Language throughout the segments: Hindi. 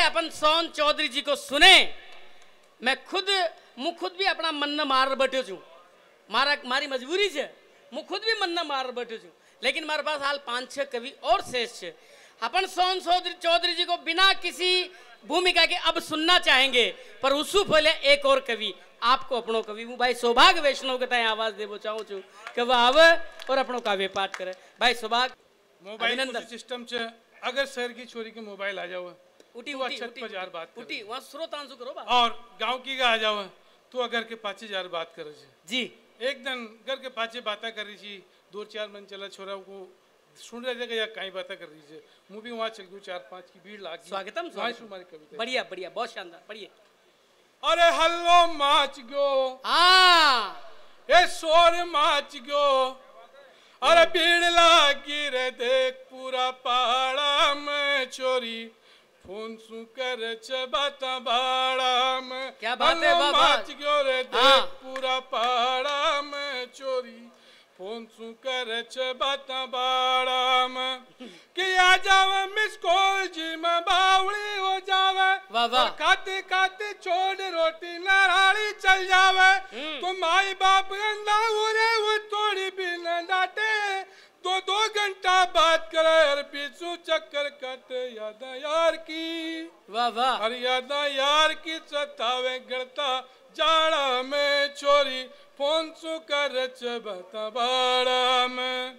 अपन सोन चौधरी जी को सुने। मैं खुद भी अपना मन न मार बैठो छू, मारी मजबूरी है, मैं खुद भी मन न मार बैठो छू, लेकिन मारे पास हाल 5-6 कवि और शेष है। अपन सोन चौधरी जी को बिना किसी भूमिका के अब सुनना चाहेंगे, पर उससे पहले एक और कवि आपको अपनो कवि हूँ भाई सौभाग्य वैष्णव के ताई आवाज देवो चाहूँ छू कि वह आवे और अपनो काव्य पाठ करे। भाई सौभाग्य मोबाइल सिस्टम से अगर शहर की छोरी के मोबाइल आ जाओ उठी तो उठी उठी हजार बात उठी वहाँ स्रोतांशु करो बात। और गांव की का आ जाओ तो अगर के 5000 बात करे जी। एक दिन घर के पाचे बातें कर रही थी, 2-4 मन चला छोरा को सुन रहे थे या कहीं बातें कर रही थी, मुँह भी वहाँ चल गई, 4-5 की भीड़ लाग। स्वागतम तुम्हारी कविता बढ़िया बढ़िया बहुत शानदार पढ़िए। अरे हल्लो माच गयो, हाँ ए शोर माच गयो, अरे भीड़ लागी रे देख पूरा पहाड़ा में चोरी फोन सु कर बाता बाड़ा में। क्या बात है बाबा, माच गयो रे देख पूरा पहाड़ा में चोरी फोन सु कर बाता बाड़ा में। कि आ जावे मिस कॉल जी में बावली हो जावे, वाह खाते खाते छोड़ रोटी नाराली चल जावे। तो माई बाप गंदा उरे वो थोड़ी भी न डांटे, 2-2 घंटा बात करे और पीछू चक्कर काटे यादा यार की। वाह और यादा यार की सतावे गड़ता जाड़ा में चोरी फोन सु कर बता बाड़ा में।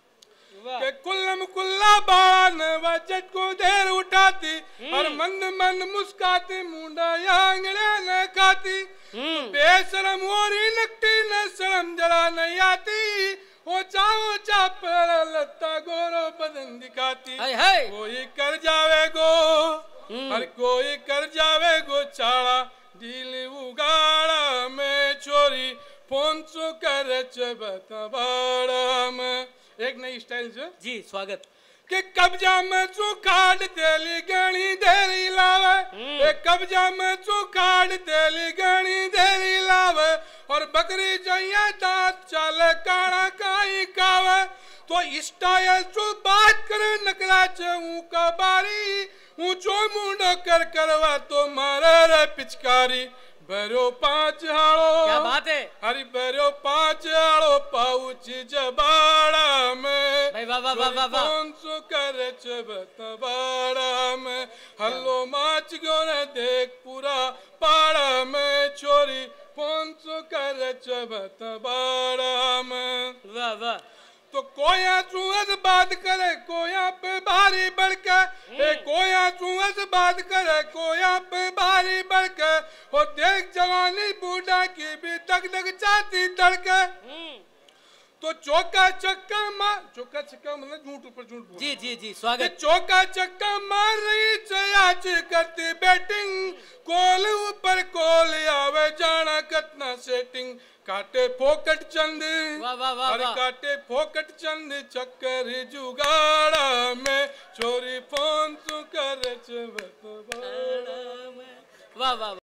के कुल्लम कुल्ला बाण वजट को देर उठाती और मंद मंद मुस्काती मुंडा आंगड़े न खाती। बेशरम होरी नकटी न शर्म जरा नहीं आती, ओ चा पर लत्ता गोरो बदन दिखाती। कोई कर जावे गो हर कोई कर जावे गो चाड़ा दिल उगाड़ा में चोरी फोन सु कर बता बाड़ा में। एक नई स्टाइल जो जी स्वागत के कब्जा में चुखाड़ देली गणी देरी लावे, एक कब्जा में चुखाड़ देली गणी देरी लावे और बकरी जइया दांत चाले काड़ा काई कावे। तो स्टाइल जो बात करे नकरा चे का बारी ऊंचो मुंडो कर करवा तो मारे रे पिचकारी। बरो 5 हाड़ो, क्या बात है, हरी बरो 5 हाड़ो पाउच जबाड़ा में। भाई वाह वाह वाह वाह कौन सो कर बता में। हल्लो माच गयो रे देख पूरा पाड़ा में छोरी कौन सो कर बता में। वाह वाह तो कोया चूहस बात करे कोया पे भारी बढ़के, कोया चूहस बात करे कोया पे भारी बढ़के। और देख जवानी बूढ़ा की भी दग दग चाहती धड़के। तो चौका चक्का मतलब झूठ ऊपर झूठ बोल। जी जी जी स्वागत। चौका चक्का मार रही चयाच करती बैटिंग, कोल ऊपर कोल आवे जाना कतना सेटिंग। काटे फोकट चंद अरे काटे फोकट चंद चक्कर जुगाड़ा में चोरी फोन तू कर वाह वाह।